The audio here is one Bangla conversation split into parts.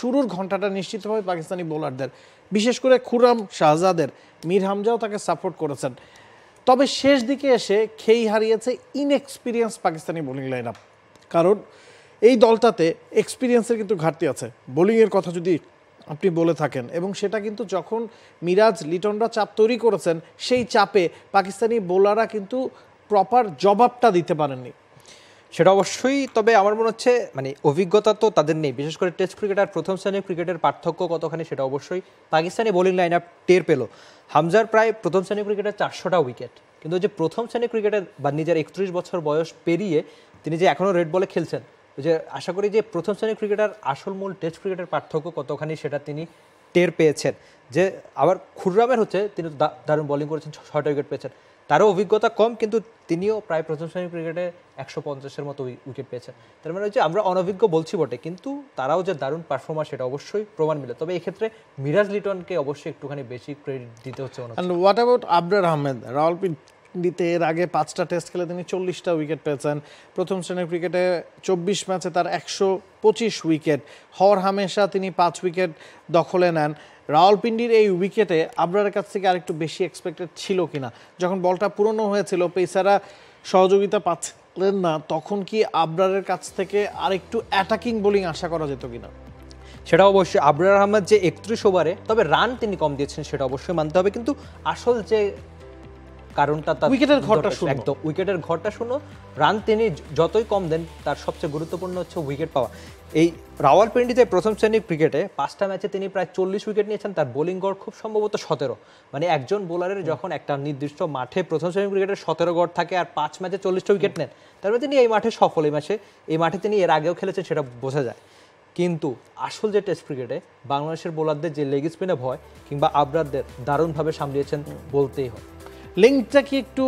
শুরুর ঘন্টাটা নিশ্চিতভাবে পাকিস্তানি বোলারদের, বিশেষ করে খুররাম শাহজাদের, মীর হামজাও তাকে সাপোর্ট করেছেন। তবে শেষ দিকে এসে খেই হারিয়েছে inexperience Pakistani bowling line up. কারণ এই দলটাতে এক্সপিরিয়েন্সের কিন্তু ঘাটতি আছে বোলিংয়ের কথা যদি আপনি বলে থাকেন, এবং সেটা কিন্তু যখন মিরাজ লিটনরা চাপ তৈরি করেছেন সেই চাপে পাকিস্তানি বোলাররা কিন্তু প্রপার জবাবটা দিতে পারেননি। সেটা অবশ্যই, তবে আমার মনে হচ্ছে মানে অভিজ্ঞতা তো তাদের নেই, বিশেষ করে টেস্ট ক্রিকেট আর প্রথম শ্রেণীর ক্রিকেটের পার্থক্য কতখানি সেটা অবশ্যই পাকিস্তানি বোলিং লাইন আপ টের পেল। হামজার প্রায় প্রথম শ্রেণীর ক্রিকেটের 400টা উইকেট, কিন্তু যে প্রথম শ্রেণীর ক্রিকেটের বা নিজের 31 বছর বয়স পেরিয়ে তিনি যে এখনও রেড বলে খেলছেন, যে আশা করি যে প্রথম শ্রেণীর ক্রিকেটার আসল মূল টেস্ট ক্রিকেটের পার্থক্য কতখানি সেটা তিনি টের পেয়েছেন। যে আবার খুররামের হচ্ছে তিনি দারুণ বোলিং করেছেন, 6টা উইকেট পেয়েছেন, তারও অভিজ্ঞতা কম, কিন্তু তিনিও প্রায় প্রথম শ্রেণীর ক্রিকেটে 150-এর মতো উইকেট পেয়েছেন। তার মানে হচ্ছে আমরা অনভিজ্ঞ বলছি বটে, কিন্তু তারাও যে দারুণ পারফরমার সেটা অবশ্যই প্রমাণ মিলে। তবে এক্ষেত্রে মিরাজ লিটনকে অবশ্যই একটুখানি বেশি ক্রেডিট দিতে হচ্ছে। What about Abrar Ahmed? রাওয়ালপিন্ডিতে এর আগে 5টা টেস্ট খেলে তিনি 40টা উইকেট পেয়েছেন। প্রথম শ্রেণীর ক্রিকেটে 24 ম্যাচে তার 125 উইকেট, হর হামেশা তিনি 5 উইকেট দখলে নেন। রাওয়ালপিন্ডির এই উইকেটে আবরারের কাছ থেকে আরেকটু বেশি এক্সপেক্টেড ছিল কিনা? যখন বলটা পুরনো হয়েছিল, পেসাররা সহযোগিতা পাচ্ছিলেন না, তখন কি আবরারের কাছ থেকে আরেকটু অ্যাটাকিং বোলিং আশা করা যেত কিনা? সেটা অবশ্যই। আবরার আহমেদ যে 31 ওভারে, তবে রান তিনি কম দিয়েছেন সেটা অবশ্যই মানতে হবে, কিন্তু আসল যে কারণটা তার উইকেটের ঘরটা শূন্য, একদম উইকেটের ঘরটা শূন্য। রান তিনি যতই কম দেন, তার সবচেয়ে গুরুত্বপূর্ণ হচ্ছে উইকেট পাওয়া। এই রাওয়ালপিন্ডিতে প্রথম শ্রেণীর ক্রিকেটে 5টা ম্যাচে তিনি প্রায় 40 উইকেট নিয়েছেন, তার বোলিং গড় খুব সম্ভবত 17। মানে একজন বোলারের যখন একটা নির্দিষ্ট মাঠে প্রথম শ্রেণীর ক্রিকেটের 17 গড় থাকে আর 5 ম্যাচে 40টা উইকেট নেন, তার মানে তিনি এই মাঠে সফল। এই মাঠে তিনি এর আগেও খেলেছেন, সেটা বোঝা যায়। কিন্তু আসল যে টেস্ট ক্রিকেটে বাংলাদেশের বোলারদের যে লেগ স্পিনে ভয় কিংবা আবরারদের দারুণভাবে সামলিয়েছেন বলতেই হয়। লিঙ্কটা কি একটু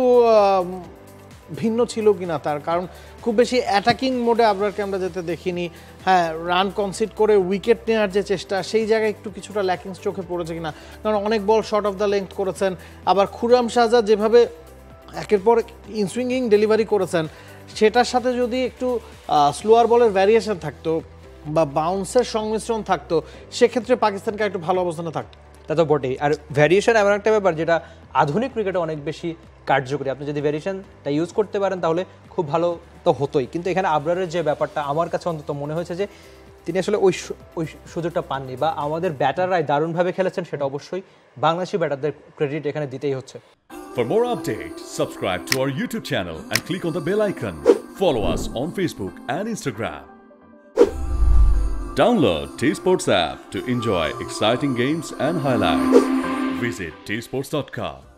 ভিন্ন ছিল কিনা তার? কারণ খুব বেশি অ্যাটাকিং মোডে আবরারকে আমরা যেতে দেখিনি। হ্যাঁ, রান কনসিড করে উইকেট নেওয়ার যে চেষ্টা, সেই জায়গায় একটু কিছুটা ল্যাকিংস চোখে পড়েছে কিনা? কারণ অনেক ball short of the length করেছেন। আবার খুররাম শাহজাদ যেভাবে একের পর ইনসুইঙ্গিং ডেলিভারি করেছেন, সেটার সাথে যদি একটু স্লোয়ার বলের ভ্যারিয়েশন থাকতো বা বাউন্সের সংমিশ্রণ থাকতো, সেক্ষেত্রে পাকিস্তানকে একটু ভালো অবস্থানে থাকতো। তা তো বটেই। আর ভ্যারিয়েশন এমন একটা ব্যাপার যেটা আধুনিক ক্রিকেটে অনেক বেশি কার্যকরী। আপনি যদি ভ্যারিয়েশনটা ইউজ করতে পারেন তাহলে খুব ভালো তো হতোই, কিন্তু এখানে আবরারের যে ব্যাপারটা আমার কাছে অন্তত মনে হয়েছে যে তিনি আসলে ওই সুযোগটা পাননি, বা আমাদের ব্যাটাররাই দারুণভাবে খেলেছেন, সেটা অবশ্যই বাংলাদেশি ব্যাটারদের ক্রেডিট এখানে দিতেই হচ্ছে। For more updates, subscribe to our YouTube channel and click on the bell icon. Follow us on Facebook and Instagram. Download T-Sports app to enjoy exciting games and highlights. Visit tsports.com.